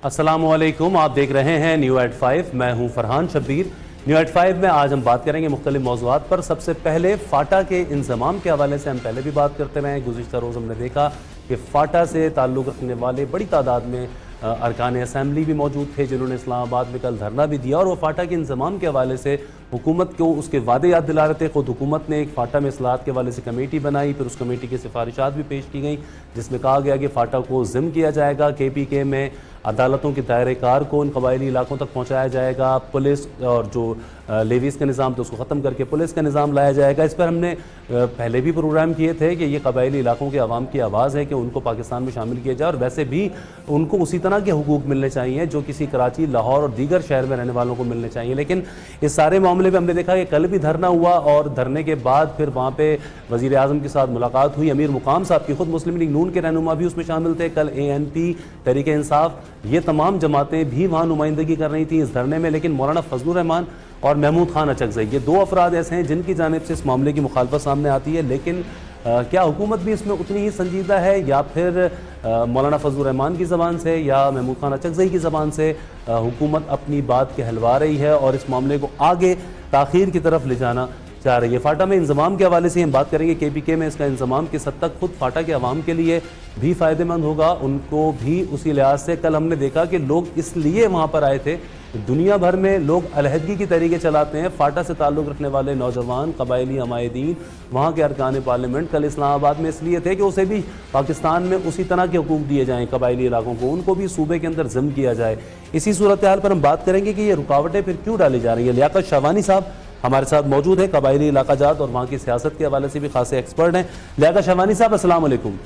अस्सलामुअलैकुम, आप देख रहे हैं न्यू एट 5। मैं हूं फरहान शब्बीर। न्यू एट 5 में आज हम बात करेंगे मुख्तलिफ मौज़ूआत पर। सबसे पहले फाटा के इंज़माम के हवाले से हम पहले भी बात करते रहे हैं। गुज़िश्ता रोज़ हमने देखा कि फाटा से ताल्लुक़ रखने वाले बड़ी तादाद में अरकान असम्बली भी मौजूद थे जिन्होंने इस्लामाबाद में कल धरना भी दिया और वो फाटा के इंज़माम के हवाले से हुकूमत को उसके वादे याद दिला रहे थे। खुद हुकूमत ने एक फाटा में इस्लाहात के हवाले से कमेटी बनाई, फिर उस कमेटी की सिफारिशात भी पेश की गई जिसमें कहा गया कि फाटा को ज़िम किया जाएगा, KPK में अदालतों के दायरे कार को उन कबायली इलाकों तक पहुँचाया जाएगा, पुलिस और जो लेवीज़ का निज़ाम तो उसको ख़त्म करके पुलिस का निज़ाम लाया जाएगा। इस पर हमने पहले भी प्रोग्राम किए थे कि ये कबायली इलाकों के अवाम की आवाज़ है कि उनको पाकिस्तान में शामिल किया जाए और वैसे भी उनको उसी तरह के हुकूक मिलने चाहिए जो किसी कराची, लाहौर और दीगर शहर में रहने वालों को मिलने चाहिए। लेकिन इस सारे मामले में हमने देखा कि कल भी धरना हुआ और धरने के बाद फिर वहाँ पर वज़ीर आज़म के साथ मुलाकात हुई। अमीर मुकाम साहब की, खुद मुस्लिम लीग नून के रहनुमा भी उसमें शामिल थे। कल ANP, तहरीक इंसाफ, ये तमाम जमातें भी वहाँ नुमाइंदगी कर रही थी इस धरने में। लेकिन मौलाना फजलुर रहमान और महमूद खान अचकज़ई, ये दो अफराद ऐसे हैं जिनकी जानिब से इस मामले की मुखालफत सामने आती है। लेकिन क्या हुकूमत भी इसमें उतनी ही संजीदा है या फिर मौलाना फजलुर रहमान की ज़बान से या महमूद खान अचकज़ई की ज़बान से हुकूमत अपनी बात कहलवा रही है और इस मामले को आगे ताख़ीर की तरफ ले जाना चाह रही है। फाटा में इंज़माम के हवाले से हम बात करेंगे। KPK में इसका इंज़माम किस हद तक खुद फाटा के अवाम के लिए भी फ़ायदेमंद होगा, उनको भी उसी लिहाज से कल हमने देखा कि लोग इसलिए वहाँ पर आए थे। दुनिया भर में लोग अलहदगी की तरीके चलाते हैं। फाटा से ताल्लुक़ रखने वाले नौजवान, कबायली हमायदीन, वहाँ के अरकान पार्लियामेंट कल इस्लामाबाद में इसलिए थे कि उसे भी पाकिस्तान में उसी तरह के हुकूक दिए जाएँ कबायली इलाकों को, उनको भी सूबे के अंदर ज़िम किया जाए। इसी सूरत हाल पर हम बात करेंगे कि ये रुकावटें फिर क्यों डाली जा रही हैं। लियाकत शाहवानी साहब हमारे साथ मौजूद है, कबायली इलाका जात और वहाँ की सियासत के हवाले से भी खासे एक्सपर्ट हैं। लियाकत शाहवानी साहब, अस्सलाम वालेकुम।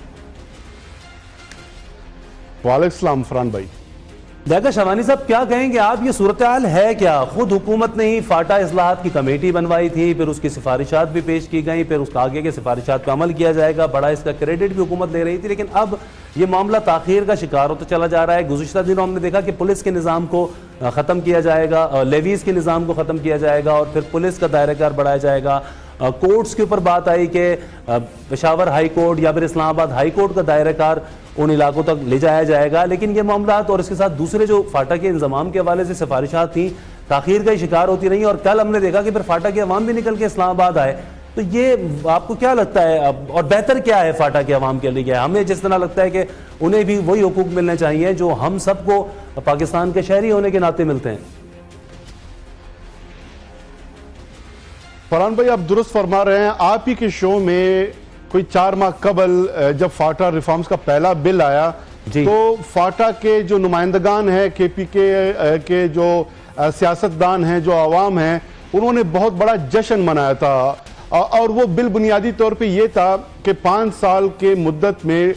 वालेकुम सलाम फरहान भाई। लियाकत शाहवानी साहब, क्या कहेंगे आप, ये सूरत हाल है क्या? खुद हुकूमत ने ही फाटा इस्लाहात की कमेटी बनवाई थी, फिर उसकी सिफारिशात भी पेश की गई, फिर उसका आगे के सिफारिशात पर अमल किया जाएगा, बड़ा इसका क्रेडिट भी हुकूमत ले रही थी। लेकिन अब ये मामला ताख़ीर का शिकार होता चला जा रहा है। गुज़िश्ता दिनों हमने देखा कि पुलिस के निज़ाम को ख़त्म किया जाएगा, लेवीज़ के निज़ाम को ख़त्म किया जाएगा और फिर पुलिस का दायरा कार बढ़ाया जाएगा। कोर्ट्स के ऊपर बात आई कि पेशावर हाई कोर्ट या फिर इस्लामाबाद हाई कोर्ट का दायरा कार उन इलाकों तक ले जाया जाएगा। लेकिन ये मामला और इसके साथ दूसरे जो फाटा के इंतजाम के हवाले से सिफारिशात थी ताख़ीर का शिकार होती रही और कल हमने देखा कि फिर फाटा के अवाम भी निकल के इस्लामाबाद आए। तो ये आपको क्या लगता है अब, और बेहतर क्या है फाटा के अवाम के लिए? हमें जिस तरह लगता है कि उन्हें भी वही हुकूक मिलने चाहिए जो हम सबको पाकिस्तान के शहरी होने के नाते मिलते हैं। फरहान भाई, आप दुरुस्त फरमा रहे हैं। आप ही के शो में कोई 4 माह कबल जब फाटा रिफॉर्म्स का पहला बिल आया तो फाटा के जो नुमाइंदगान हैं, KPK के जो सियासतदान हैं, जो आवाम हैं, उन्होंने बहुत बड़ा जश्न मनाया था और वो बिल बुनियादी तौर पे ये था कि 5 साल के मुद्दत में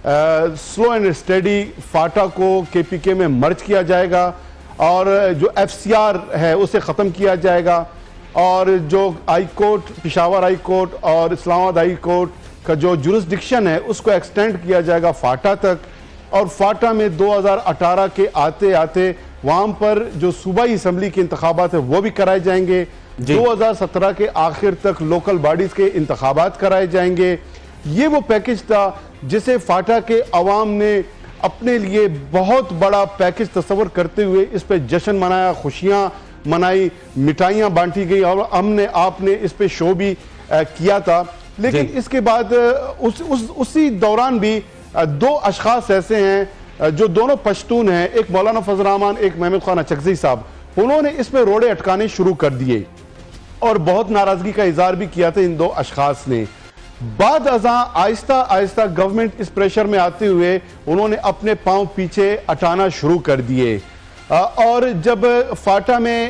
स्लो एंड स्टडी फाटा को KPK में मर्ज किया जाएगा और जो FCR है उसे ख़त्म किया जाएगा और जो high court, Peshawar high court और इस्लामाबाद हाई कोर्ट का जो जुरिस्डिक्शन है उसको एक्सटेंड किया जाएगा फाटा तक। और फाटा में 2018 के आते आते वहाँ पर जो सूबाई असम्बली के इंतखाबात है वो भी कराए जाएंगे। 2017 के आखिर तक लोकल बॉडीज के इंतखाबात कराए जाएंगे। ये वो पैकेज था जिसे फाटा के अवाम ने अपने लिए बहुत बड़ा पैकेज तस्वर करते हुए इस पर जश्न मनाया, खुशियाँ मनाई, मिठाइयाँ बांटी गई और आपने इस पे शो भी किया था। लेकिन इसके बाद उसी दौरान भी 2 अशखास ऐसे हैं जो दोनों पश्तून हैं, एक मौलाना फजल रहमान, एक महमूद खान अचकज़ई साहब, उन्होंने इस पे रोड़े अटकाने शुरू कर दिए और बहुत नाराजगी का इजहार भी किया था इन 2 अशखास ने। बाद अज़ां आहिस्ता आहिस्ता गवर्नमेंट इस प्रेशर में आते हुए उन्होंने अपने पांव पीछे हटाना शुरू कर दिए और जब फाटा में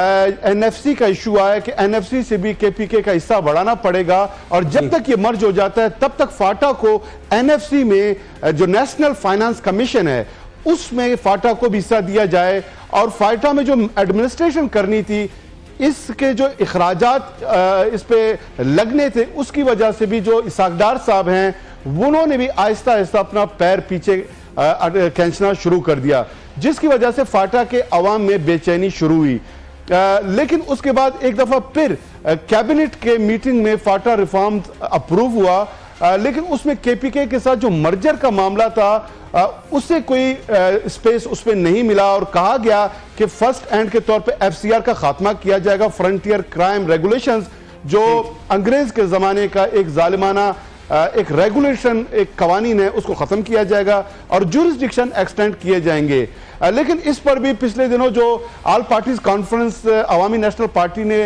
NFC का इशू आया कि NFC से भी KPK का हिस्सा बढ़ाना पड़ेगा और जब तक ये मर्ज हो जाता है तब तक फाटा को NFC में जो नेशनल फाइनेंस कमीशन है उसमें फाटा को भी हिस्सा दिया जाए और फाटा में जो एडमिनिस्ट्रेशन करनी थी इसके जो इखराजात इस पे लगने थे उसकी वजह से भी जो इसाकदार साहब हैं उन्होंने भी आहिस्ता आहिस्ता अपना पैर पीछे खींचना शुरू कर दिया जिसकी वजह से फाटा के अवाम में बेचैनी शुरू हुई। लेकिन उसके बाद एक दफा फिर कैबिनेट के मीटिंग में फाटा रिफॉर्म अप्रूव हुआ लेकिन उसमें केपीके के साथ जो मर्जर का मामला था उससे कोई स्पेस उस पर नहीं मिला और कहा गया कि फर्स्ट एंड के तौर पे एफसीआर का खात्मा किया जाएगा। फ्रंटियर क्राइम रेगुलेशंस जो अंग्रेज के जमाने का एक जालिमाना एक रेगुलेशन एक कवानीन है उसको खत्म किया जाएगा और जुरिस्डिक्शन एक्सटेंड किए जाएंगे। लेकिन इस पर भी पिछले दिनों जो all parties conference Awami National Party ने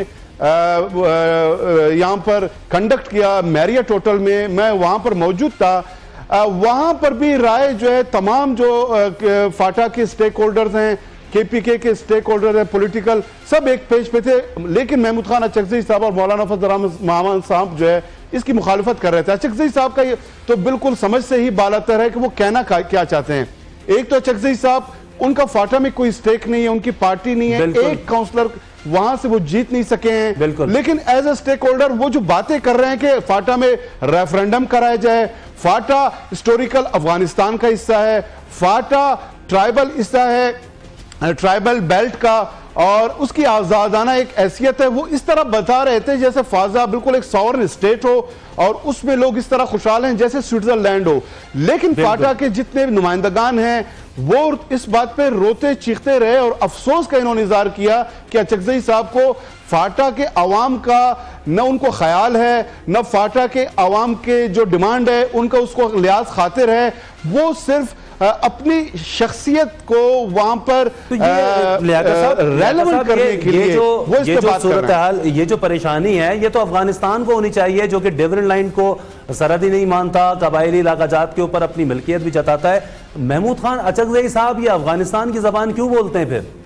यहाँ पर कंडक्ट किया मैरियट होटल में, मैं वहां पर मौजूद था, वहां पर भी राय जो है तमाम जो फाटा के स्टेक होल्डर्स हैं, केपीके के स्टेक होल्डर हैं, पॉलिटिकल सब एक पेज पे थे, लेकिन महमूद खान अचकज़ई साहब और मौलाना फजल रहमान महमूद साहब जो है इसकी मुखालिफत कर रहे थे। अचकज़ई साहब का ये तो बिल्कुल समझ से ही बालातर है कि वो कहना क्या चाहते हैं। एक तो अचकज़ई साहब उनका फाटा में कोई स्टेक नहीं है, उनकी पार्टी नहीं है, एक काउंसलर वहां से वो जीत नहीं सके हैं, लेकिन एज ए स्टेक होल्डर वो जो बातें कर रहे हैं कि फाटा में रेफरेंडम कराया जाए, फाटा हिस्टोरिकल अफगानिस्तान का हिस्सा है, फाटा ट्राइबल हिस्सा है, ट्राइबल बेल्ट का, और उसकी आजादाना एक हैसियत है, वो इस तरह बता रहे थे जैसे फाजा बिल्कुल एक सॉवरन स्टेट हो और उसमें लोग इस तरह खुशहाल हैं जैसे स्विट्जरलैंड हो। लेकिन फाटा के जितने नुमाइंदगान हैं वो इस बात पे रोते चीखते रहे और अफसोस का इन्होंने इज़हार किया कि अचकज़ई साहब को फाटा के अवाम का न उनको ख्याल है, न फाटा के अवाम के जो डिमांड है उनका उसको लिहाज खातिर है, वो सिर्फ अपनी शख्सियत को वहां पर रेलेवेंट करने के लिए ये जो सूरत हाल, ये जो परेशानी है, ये तो अफगानिस्तान को होनी चाहिए जो कि डिविडेंड लाइन को सरहद ही नहीं मानता, कबायली इलाका जात के ऊपर अपनी मिल्कियत भी जताता है। महमूद खान अचकज़ई साहब ये अफगानिस्तान की जबान क्यों बोलते हैं फिर?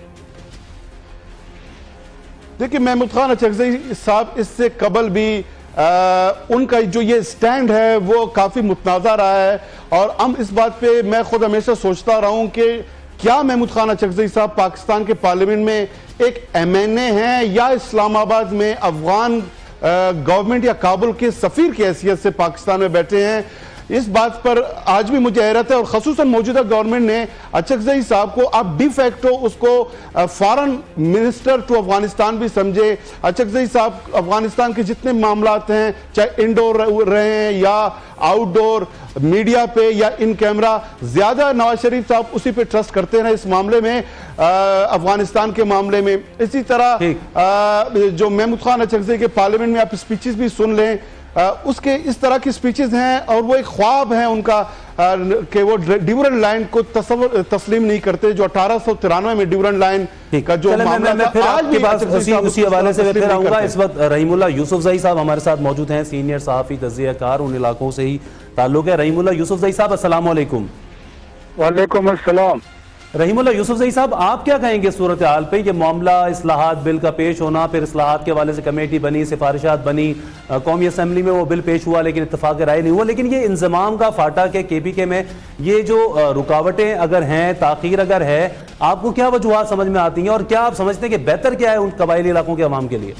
देखिए महमूद खान अचकज़ई साहब इससे कबल भी उनका जो ये स्टैंड है वो काफ़ी मुतनाज़ा रहा है और हम इस बात पे मैं खुद हमेशा सोचता रहा हूँ कि क्या महमूद खान अचकज़ई साहब पाकिस्तान के पार्लियामेंट में एक MNA हैं या इस्लामाबाद में अफगान गवर्नमेंट या काबुल के सफ़ीर की हैसियत से पाकिस्तान में बैठे हैं। इस बात पर आज भी मुझे हैरत है और ख़ुसूसन मौजूदा गवर्नमेंट ने अचकज़ई साहब को अब डी फैक्टो उसको फॉरेन मिनिस्टर टू अफगानिस्तान भी समझे। अचकज़ई साहब अफगानिस्तान के जितने मामलात हैं, चाहे इंडोर रहे हैं या आउटडोर, मीडिया पे या इन कैमरा, ज्यादा नवाज शरीफ साहब उसी पे ट्रस्ट करते हैं इस मामले में, अफगानिस्तान के मामले में। इसी तरह जो महमूद खान अचकज़ई के पार्लियामेंट में आप स्पीचेस भी सुन लें, उसके इस तरह की स्पीचेस हैं और वो एक ख्वाब है उनका कि वो ड्यूरेंड लाइन को तस्लीम नहीं करते, जो 1893 में ड्यूरेंड लाइन का जो मामला था। फिर आपके पास उसी हवाले से फिर आऊंगा। इस वक्त रहीमुल्लाह यूसुफज़ई साहब हमारे साथ मौजूद हैं, सीनियर सहाफ़ी तज़कियाकार, उन इलाकों से ही ताल्लुक है। रहीमुल्लाह यूसुफज़ई साहब अस्सलाम वालेकुम। वालेकुम अस्सलाम। रहीमुल्लाह यूसुफज़ई साहब, आप क्या कहेंगे सूरत हाल पे? ये मामला इस्लाहात बिल का पेश होना, फिर इस्लाहात के हवाले से कमेटी बनी, सिफारिशात बनी, कौमी असम्बली में वो बिल पेश हुआ लेकिन इत्तफाक राय नहीं हुआ, लेकिन ये इंजमाम का फाटा के KPK में ये जो रुकावटें अगर हैं, ताख़ीर अगर है, आपको क्या वजूहात समझ में आती हैं और क्या आप समझते हैं कि बेहतर क्या है उन कबायली इलाकों के अवाम के लिए?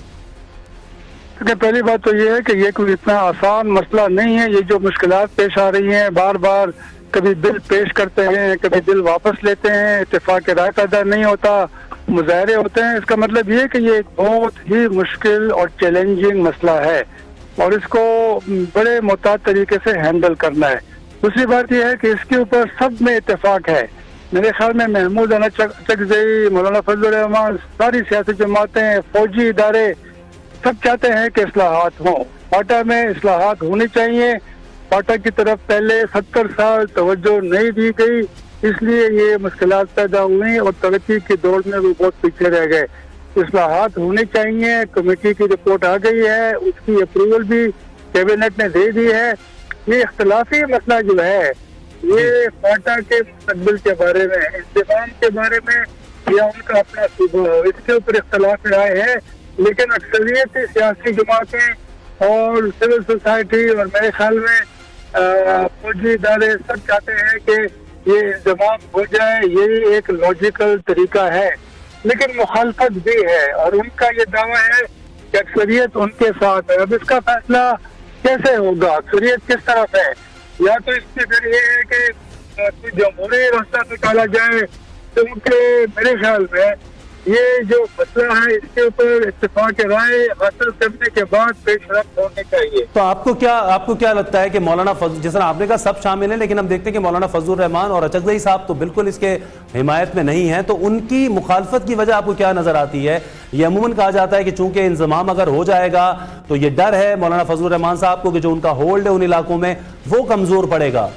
पहली बात तो ये है कि ये कोई इतना आसान मसला नहीं है। ये जो मुश्किलात पेश आ रही हैं, बार बार कभी बिल पेश करते हैं, कभी बिल वापस लेते हैं, इत्तेफाक राय पैदा नहीं होता, मुजाहरे होते हैं, इसका मतलब ये है कि ये एक बहुत ही मुश्किल और चैलेंजिंग मसला है और इसको बड़े मुताद तरीके से हैंडल करना है। दूसरी बात यह है कि इसके ऊपर सब में इत्तेफाक है। मेरे ख्याल में महमूद अचकज़ई, मौलाना फजल रहमान, सारी सियासी जमातें, फौजी इदारे सब चाहते हैं कि इस्लाहात हों। फाटा में इस्लाहात होनी चाहिए। फाटा की तरफ पहले 70 साल तवज्जो नहीं दी गई, इसलिए ये मुश्किलात पैदा हुई और तरक्की की दौड़ में वो बहुत पीछे रह गए। इस्लाहात होने चाहिए। कमेटी की रिपोर्ट आ गई है, उसकी अप्रूवल भी कैबिनेट ने दे दी है। ये इख्तिलाफी मसला जो है, ये फाटा के मुस्तकबिल के बारे में, इंतजाम के बारे में या उनका अपना सूबा हो, इसके ऊपर इख्तिलाफ राय है। लेकिन अक्सरियत सियासी जमातें और सिविल सोसाइटी और मेरे ख्याल में फौजी इदारे सब चाहते हैं कि ये इंतजाम हो जाए, यही एक लॉजिकल तरीका है। लेकिन मुखालफत भी है और उनका ये दावा है कि अक्सरियत उनके साथ है। अब इसका फैसला कैसे होगा, अक्सरियत किस तरफ है? या तो इसमें फिर ये है कि जमहूरी रास्ता निकाला जाए, क्योंकि मेरे ख्याल में ये जो मसला है इसके ऊपर इत्तेफाक राय हासिल करने के बाद पेशरफ्त होनी चाहिए। तो आपको क्या लगता है कि मौलाना जिस तरह आपने कहा सब शामिल हैं, लेकिन हम देखते हैं कि मौलाना फजलुर रहमान और अचकज़ई साहब तो बिल्कुल इसके हिमायत में नहीं है, तो उनकी मुखालफत की वजह आपको क्या नजर आती है? ये अमूमन कहा जाता है कि चूंकि इंजमाम अगर हो जाएगा तो ये डर है मौलाना फजलुर रहमान साहब को कि जो उनका होल्ड है उन इलाकों में वो कमजोर पड़ेगा।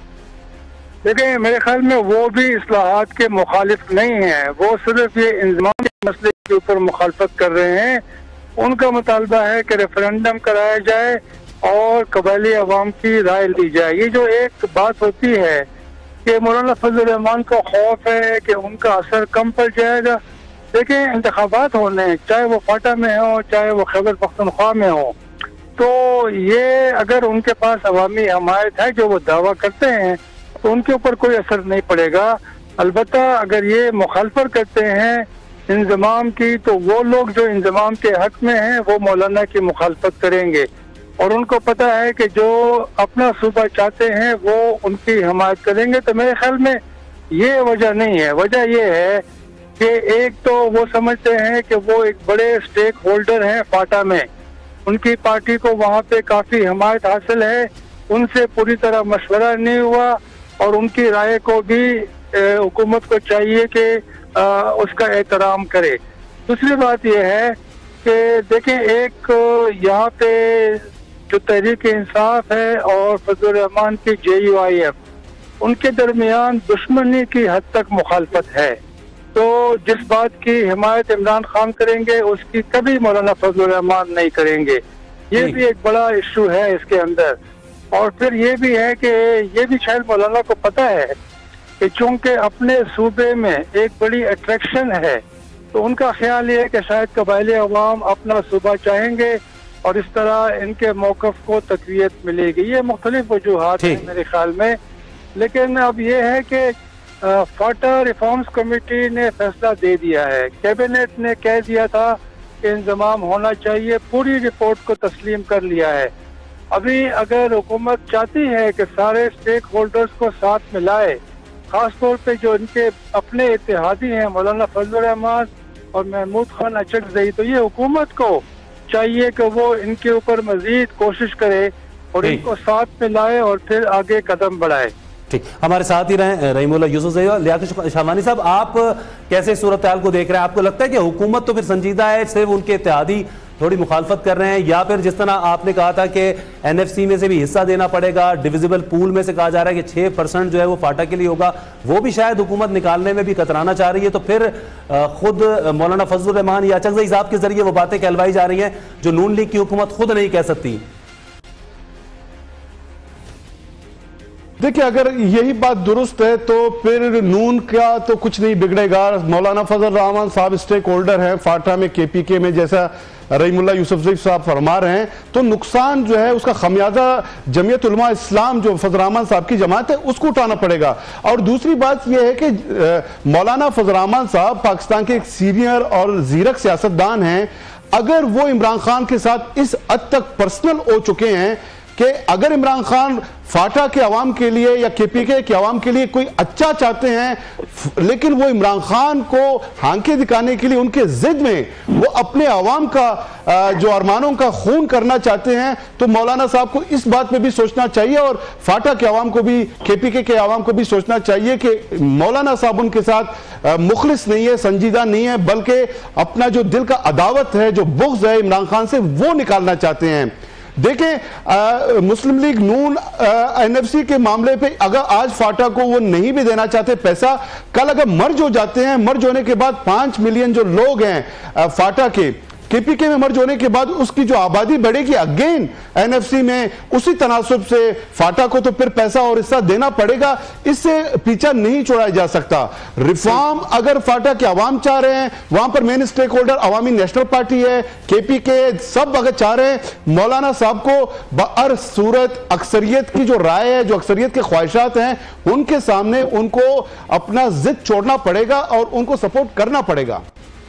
देखिए, मेरे ख्याल में वो भी इस्लाहात के मुखालिफ नहीं है, वो सिर्फ ये इंजमाम के मसले के ऊपर मुखालफत कर रहे हैं। उनका मुतालबा है कि रेफरेंडम कराया जाए और कबायली अवाम की राय ली जाए। ये जो एक बात होती है कि मौलाना फजलुर रहमान को खौफ है कि उनका असर कम पड़ जाएगा। देखिए, इंतखाबात होने, चाहे वो फाटा में हो चाहे वो खैबर पख्तूनख्वा में हो, तो ये अगर उनके पास अवामी हमायत है जो वो दावा करते हैं तो उनके ऊपर कोई असर नहीं पड़ेगा। अलबत्ता अगर ये मुखालफत करते हैं इंजमाम की, तो वो लोग जो इंजमाम के हक में हैं वो मौलाना की मुखालफत करेंगे, और उनको पता है कि जो अपना सूबा चाहते हैं वो उनकी हमायत करेंगे। तो मेरे ख्याल में ये वजह नहीं है। वजह ये है कि एक तो वो समझते हैं कि वो एक बड़े स्टेक होल्डर हैं फाटा में, उनकी पार्टी को वहाँ पे काफी हमायत हासिल है, उनसे पूरी तरह मशवरा नहीं हुआ और उनकी राय को भी हुकूमत को चाहिए कि उसका एहतराम करे। दूसरी बात यह है कि देखें, एक यहाँ पे जो तहरीक इंसाफ है और फजलुर रहमान की JUIF, उनके दरमियान दुश्मनी की हद तक मुखालफत है। तो जिस बात की हिमायत इमरान खान करेंगे उसकी कभी मौलाना फजलुर रहमान नहीं करेंगे। ये भी एक बड़ा इशू है इसके अंदर। और फिर ये भी है कि ये भी शायद मौलाना को पता है कि चूंकि अपने सूबे में एक बड़ी अट्रैक्शन है, तो उनका ख्याल ये है कि शायद कबायली अवाम अपना सूबा चाहेंगे और इस तरह इनके मौक़िफ़ को तक़वियत मिलेगी। ये मुख्तलिफ वजूहात हैं मेरे ख्याल में। लेकिन अब ये है कि फाटा रिफॉर्म्स कमेटी ने फैसला दे दिया है, कैबिनेट ने कह दिया था कि इंजमाम होना चाहिए, पूरी रिपोर्ट को तस्लीम कर लिया है। अभी अगर हुकूमत चाहती है कि सारे स्टेक होल्डर्स को साथ मिलाए, खास तौर पे जो इनके अपने इत्तेहादी हैं मौलाना फजलुर रहमान और महमूद खान अचकज़ई, तो ये हुकूमत को चाहिए कि वो इनके ऊपर मजीद कोशिश करे और इनको साथ मिलाए और फिर आगे कदम बढ़ाए। ठीक, हमारे साथ ही रहे रहीमुल्लाह यूसुफ लियाकत शाहवानी साहब, आप कैसे सूरत हाल को देख रहे हैं? आपको लगता है कि हुकूमत तो फिर संजीदा है, सिर्फ उनके इत्तेहादी थोड़ी मुखालफत कर रहे हैं, या फिर जिस तरह आपने कहा था कि NFC में से भी हिस्सा देना पड़ेगा, डिविजिबल पूल में से कहा जा रहा है कि 6% जो है वो फाटा के लिए होगा, वो भी शायद हुकूमत निकालने में भी कतराना चाह रही है, तो फिर खुद मौलाना फजलुर रहमान या अचकज़ई साहब के जरिए वो बातें कहलवाई जा रही हैं जो नून लीग की हुकूमत खुद नहीं कह सकती? देखिए, अगर यही बात दुरुस्त है तो फिर नून का तो कुछ नहीं बिगड़ेगा। मौलाना फजल रहमान साहब स्टेक होल्डर हैं फाटा में, KPK में, जैसा रहीमुल्लाह यूसुफ साहब फरमा रहे हैं, तो नुकसान जो है उसका खमियाजा जमीयत उलमा इस्लाम जो फजल रहमान साहब की जमात है उसको उठाना पड़ेगा। और दूसरी बात यह है कि मौलाना फजल रहमान साहब पाकिस्तान के एक सीनियर और जीरक सियासतदान हैं। अगर वो इमरान खान के साथ इस हद तक पर्सनल हो चुके हैं कि अगर इमरान खान फाटा के अवाम के लिए या KPK के अवाम के लिए कोई अच्छा चाहते हैं, लेकिन वो इमरान खान को हांके दिखाने के लिए उनके जिद में वो अपने अवाम का जो अरमानों का खून करना चाहते हैं, तो मौलाना साहब को इस बात में भी सोचना चाहिए और फाटा के अवाम को भी, KPK के अवाम को भी सोचना चाहिए कि मौलाना साहब उनके साथ मुखलिस नहीं है, संजीदा नहीं है, बल्कि अपना जो दिल का अदावत है, जो बुग़्ज़ है इमरान खान से, वो निकालना चाहते हैं। देखें, मुस्लिम लीग नून NFC के मामले पे अगर आज फाटा को वो नहीं भी देना चाहते पैसा, कल अगर मर्ज हो जाते हैं, मर्ज होने के बाद 5 मिलियन जो लोग हैं फाटा के, KPK में मर्ज होने के बाद उसकी जो आबादी बढ़ेगी अगेन NFC में, उसी तनासुब से फाटा को तो फिर पैसा और हिस्सा देना पड़ेगा। इससे पीछा नहीं छोड़ा जा सकता। रिफॉर्म अगर फाटा के अवाम चाह रहे हैं, वहां पर main stakeholder Awami National Party है, KPK, सब अगर चाह रहे हैं, मौलाना साहब को बहर सूरत अक्सरियत की जो राय है, जो अक्सरियत के ख्वाहिशात हैं, उनके सामने उनको अपना जिद छोड़ना पड़ेगा और उनको सपोर्ट करना पड़ेगा।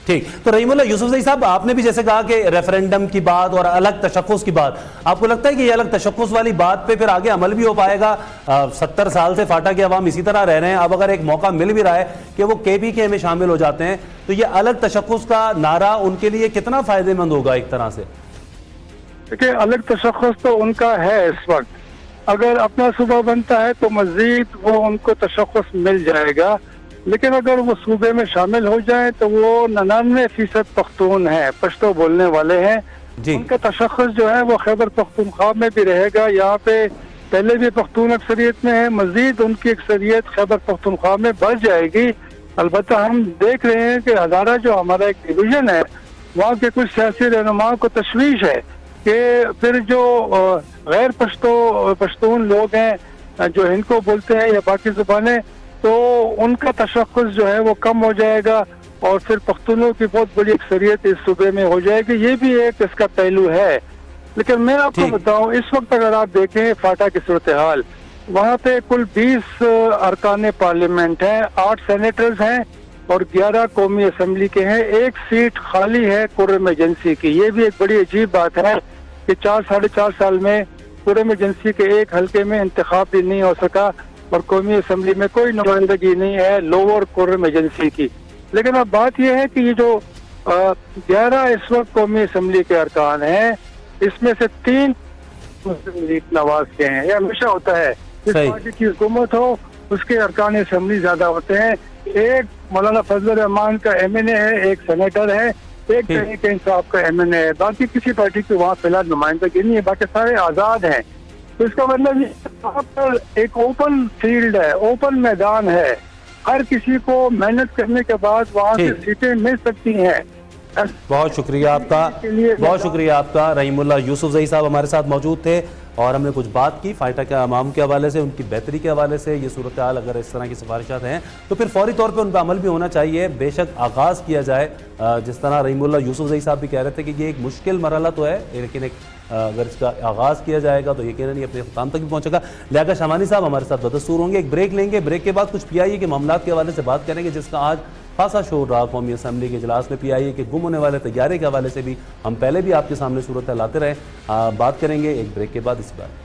ठीक, तो रहीमुल्लाह यूसुफजई साहब, आपने भी जैसे कहा कि रेफरेंडम की बात और अलग तशख्खुस की बात, आपको लगता है कि ये अलग तशख्खुस वाली बात पे फिर आगे अमल भी हो पाएगा? 70 साल से फाटा के अवाम इसी तरह रह रहे हैं, अब अगर एक मौका मिल भी रहा है कि वो KPK में शामिल हो जाते हैं, तो ये अलग तशख्खुस का नारा उनके लिए कितना फायदेमंद होगा एक तरह से? देखिए, अलग तशख्खुस तो उनका है इस वक्त, अगर अपना सूबा बनता है तो मजीद वो उनको तशख्खुस मिल जाएगा, लेकिन अगर वो सूबे में शामिल हो जाए तो वो 99% पख्तून है, पश्तो बोलने वाले हैं। उनका तशख्खुस जो है वो खैबर पख्तूनख्वा में भी रहेगा। यहाँ पे पहले भी पख्तून अक्सरियत में है, मजीद उनकी अक्सरियत खैबर पख्तूनख्वा में बढ़ जाएगी। अलबत्ता हम देख रहे हैं कि हज़ारा जो हमारा एक डिवीजन है, वहाँ के कुछ सियासी रहनुमाओं को तशवीश है कि फिर जो गैर पश्तून लोग हैं जो हिंद को बोलते हैं या बाकी ज़ुबानें, तो उनका तशख्खुस जो है वो कम हो जाएगा और फिर पख्तूनों की बहुत बड़ी अक्सरियत इस सूबे में हो जाएगी। ये भी एक इसका पहलू है। लेकिन मैं आपको बताऊं, इस वक्त अगर आप देखें फाटा की सूरत हाल, वहाँ पे कुल 20 अरकान पार्लियामेंट हैं, 8 सेनेटर्स हैं और 11 कौमी असम्बली के हैं। एक सीट खाली है कुर्रम एजेंसी की। ये भी एक बड़ी अजीब बात है कि 4-4.5 साल में कुर्रम एजेंसी के एक हल्के में इंतखाब भी नहीं हो सका और कौमी असम्बली में कोई नुमाइंदगी नहीं है लोअर कुर्रम एजेंसी की। लेकिन अब बात यह है कि ये जो 11 इस वक्त कौमी असम्बली के अरकान हैं, इसमें से 3 मुस्लिम लीग नवाज के हैं। यह हमेशा होता है, जिस पार्टी की हुकूमत हो उसके अरकान असम्बली ज्यादा होते हैं। एक मौलाना फजल रहमान का MNA है, एक सेनेटर है, एक तहरीक इंसाफ का MNA है, बाकी किसी पार्टी की वहाँ फिलहाल नुमाइंदगी नहीं है, बाकी सारे आजाद हैं। तो इसका मतलब यहाँ पर एक ओपन फील्ड है, ओपन मैदान है, हर किसी को मेहनत करने के बाद वहाँ से सीटें मिल सकती हैं। बहुत शुक्रिया आपका, बहुत शुक्रिया आपका। रहीमुल्लाह यूसुफजई साहब हमारे साथ मौजूद थे और हमने कुछ बात की फाटा के अवाम के हवाले से, उनकी बेहतरी के हवाले से। ये सूरत हाल अगर इस तरह की सिफारिशात हैं तो फिर फौरी तौर पे उन पर अमल भी होना चाहिए। बेशक आगाज़ किया जाए, जिस तरह रहीमुल्लाह यूसुफजई साहब भी कह रहे थे कि ये एक मुश्किल मरहला तो है, लेकिन अगर इसका आगाज़ किया जाएगा तो यकीनन ये अपने ख़त्म तक भी पहुँचेगा। लियाकत शमानी साहब हमारे साथ बदस्तूर होंगे। एक ब्रेक लेंगे, ब्रेक के बाद कुछ PIA के मामला के हवाले से बात करेंगे, जिसका आज खासा शोर रहा कौमी असम्बली के इजलास में। PIA के गुम होने वाले तैयारे के हवाले से भी हम पहले भी आपके सामने सूरत लाते रहे, बात करेंगे एक ब्रेक के बाद इस बार।